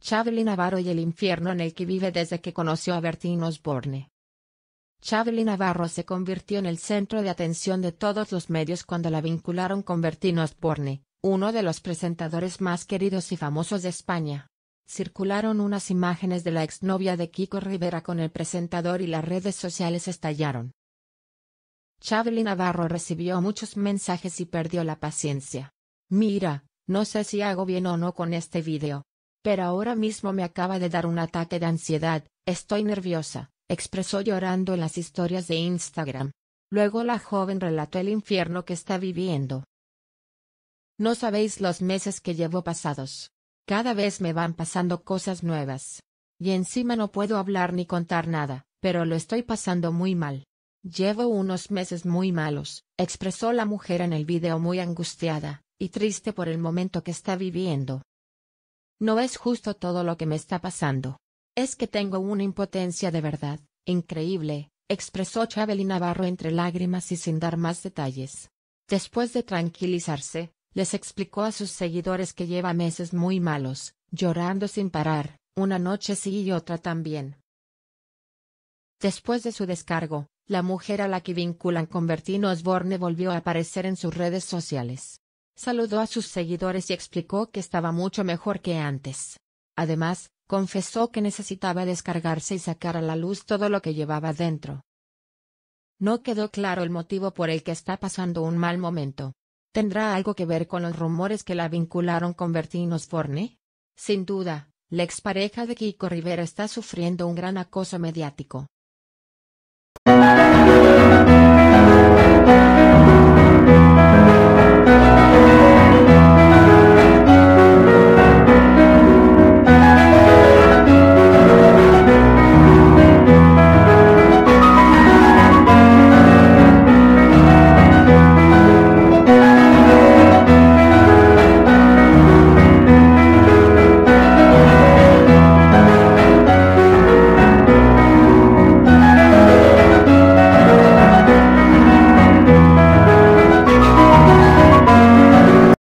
Chavely Navarro y el infierno en el que vive desde que conoció a Bertín Osborne. Chavely Navarro se convirtió en el centro de atención de todos los medios cuando la vincularon con Bertín Osborne, uno de los presentadores más queridos y famosos de España. Circularon unas imágenes de la exnovia de Kiko Rivera con el presentador y las redes sociales estallaron. Chavely Navarro recibió muchos mensajes y perdió la paciencia. Mira, no sé si hago bien o no con este video. Pero ahora mismo me acaba de dar un ataque de ansiedad, estoy nerviosa, expresó llorando en las historias de Instagram. Luego la joven relató el infierno que está viviendo. No sabéis los meses que llevo pasados. Cada vez me van pasando cosas nuevas. Y encima no puedo hablar ni contar nada, pero lo estoy pasando muy mal. Llevo unos meses muy malos, expresó la mujer en el video muy angustiada y triste por el momento que está viviendo. No es justo todo lo que me está pasando. Es que tengo una impotencia de verdad, increíble, expresó Chavely Navarro entre lágrimas y sin dar más detalles. Después de tranquilizarse, les explicó a sus seguidores que lleva meses muy malos, llorando sin parar, una noche sí y otra también. Después de su descargo, la mujer a la que vinculan con Bertín Osborne volvió a aparecer en sus redes sociales. Saludó a sus seguidores y explicó que estaba mucho mejor que antes. Además, confesó que necesitaba descargarse y sacar a la luz todo lo que llevaba dentro. No quedó claro el motivo por el que está pasando un mal momento. ¿Tendrá algo que ver con los rumores que la vincularon con Bertín Osborne? Sin duda, la expareja de Kiko Rivera está sufriendo un gran acoso mediático.